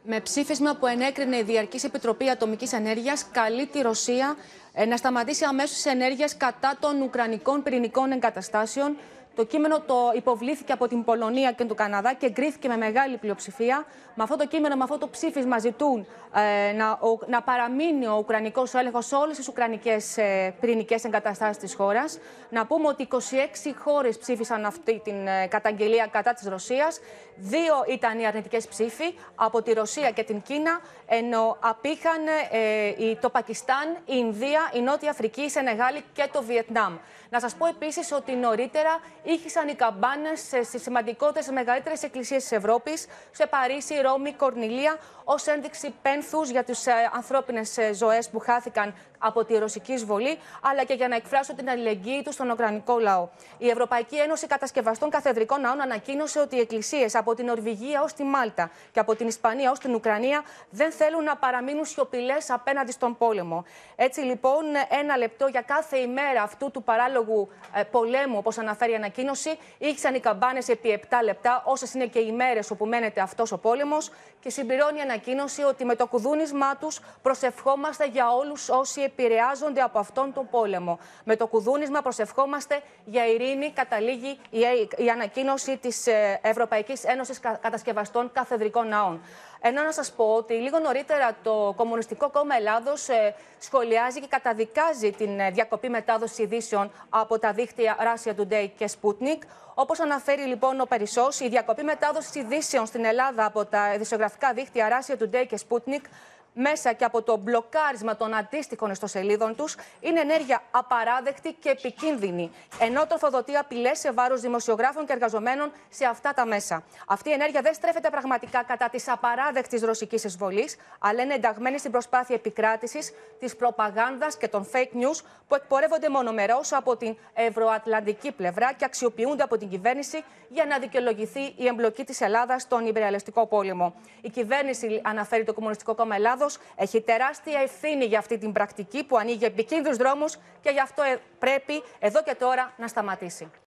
Με ψήφισμα που ενέκρινε η Διαρκής Επιτροπή Ατομικής Ενέργειας, καλεί τη Ρωσία να σταματήσει αμέσως ενέργειας κατά των Ουκρανικών πυρηνικών εγκαταστάσεων. Το κείμενο το υποβλήθηκε από την Πολωνία και τον Καναδά και εγκρίθηκε με μεγάλη πλειοψηφία. Με αυτό το κείμενο, με αυτό το ψήφισμα, ζητούν να παραμείνει ο Ουκρανικός έλεγχος σε όλες τις Ουκρανικές πυρηνικές εγκαταστάσεις της χώρας. Να πούμε ότι 26 χώρες ψήφισαν αυτή την καταγγελία κατά της Ρωσίας. 2 ήταν οι αρνητικές ψήφοι, από τη Ρωσία και την Κίνα, ενώ απήχαν το Πακιστάν, η Ινδία, η Νότια Αφρική, η Σενεγάλη και το Βιετνάμ. Να σας πω επίσης ότι νωρίτερα ήχησαν οι καμπάνες στις σημαντικότερες, μεγαλύτερες εκκλησίες της Ευρώπης, σε Παρίσι, Ρώμη, Κορνηλία, ως ένδειξη πένθους για τις ανθρώπινες ζωές που χάθηκαν από τη ρωσική εισβολή, αλλά και για να εκφράσουν την αλληλεγγύη τους στον Ουκρανικό λαό. Η Ευρωπαϊκή Ένωση Κατασκευαστών Καθεδρικών Ναών ανακοίνωσε ότι οι εκκλησίες από την Νορβηγία ως τη Μάλτα και από την Ισπανία ως την Ουκρανία δεν θέλουν να παραμείνουν σιωπηλές απέναντι στον πόλεμο. Έτσι λοιπόν, 1 λεπτό για κάθε ημέρα αυτού του παράλογου πολέμου, όπως αναφέρει η ανακοίνωση, ήχησαν οι καμπάνες επί 7 λεπτά, όσες είναι και οι ημέρες όπου μένεται αυτός ο πόλεμος, και συμπληρώνει η ανακοίνωση ότι με το κουδούνισμά τους προσευχόμαστε για όλους όσοι επηρεάζονται από αυτόν τον πόλεμο. Με το κουδούνισμα προσευχόμαστε για ειρήνη, καταλήγει η ανακοίνωση της Ευρωπαϊκής Ένωσης Κατασκευαστών Καθεδρικών Ναών. Ενώ να σας πω ότι λίγο νωρίτερα το Κομμουνιστικό Κόμμα Ελλάδος σχολιάζει και καταδικάζει την διακοπή μετάδοσης ειδήσεων από τα δίκτυα Russia Today και Sputnik. Όπως αναφέρει λοιπόν ο Περισσός, η διακοπή μετάδοσης ειδήσεων στην Ελλάδα από τα ειδησιογραφικά δίκτυα Russia Today και Sputnik, μέσα και από το μπλοκάρισμα των αντίστοιχων ιστοσελίδων τους, είναι ενέργεια απαράδεκτη και επικίνδυνη, ενώ τροφοδοτεί απειλές σε βάρος δημοσιογράφων και εργαζομένων σε αυτά τα μέσα. Αυτή η ενέργεια δεν στρέφεται πραγματικά κατά της απαράδεκτης ρωσικής εισβολής, αλλά είναι ενταγμένη στην προσπάθεια επικράτησης της προπαγάνδας και των fake news που εκπορεύονται μονομερώς από την ευρωατλαντική πλευρά και αξιοποιούνται από την κυβέρνηση για να δικαιολογηθεί η εμπλοκή της Ελλάδας στον υπεριαλιστικό πόλεμο. Η κυβέρνηση, αναφέρει το Κομμουνιστικό Κόμμα Ελλάδος, έχει τεράστια ευθύνη για αυτή την πρακτική που ανοίγει επικίνδυνους δρόμους και γι' αυτό πρέπει εδώ και τώρα να σταματήσει.